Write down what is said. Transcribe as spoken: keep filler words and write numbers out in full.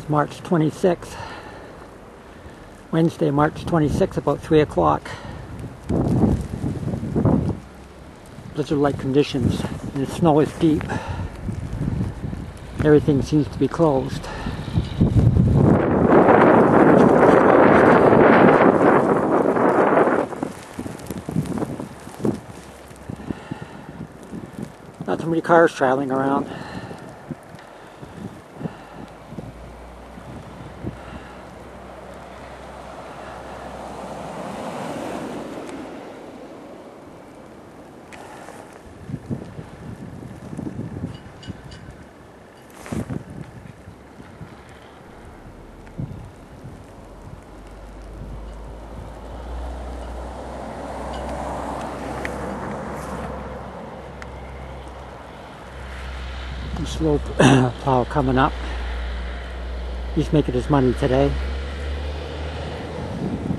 It's March twenty-sixth, Wednesday, March twenty-sixth, about three o'clock. Blizzard-like conditions, and the snow is deep. Everything seems to be closed. Not so many cars traveling around. Slow plow coming up. He's making his money today.